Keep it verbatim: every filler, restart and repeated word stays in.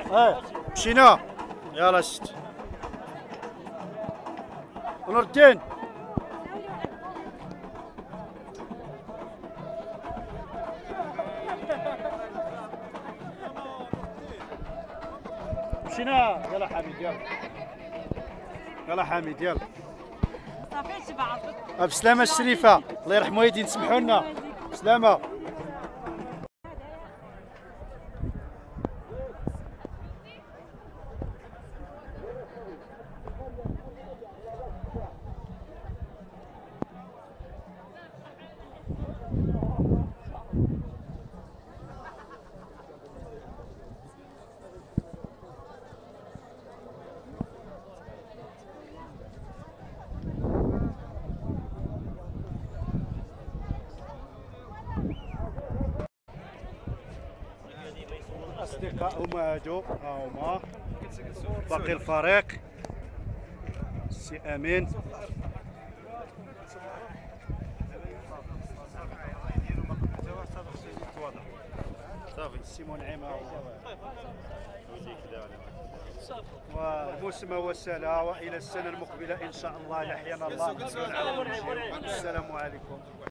اه مشينا. يلا ست نور الدين. مشينا. يلا حميد يلا. يلا حميد يلا. صافي شبعت. بسلامة الشريفة، الله يرحم والدين، سمحوا لنا. بسلامة. أصدقاء هما هادو، ها هما باقي الفريق. سي أمين صافي. سي منعم ها هو. والموسم هو سلا، والى السنه المقبله ان شاء الله يحيينا الله. السلام عليكم.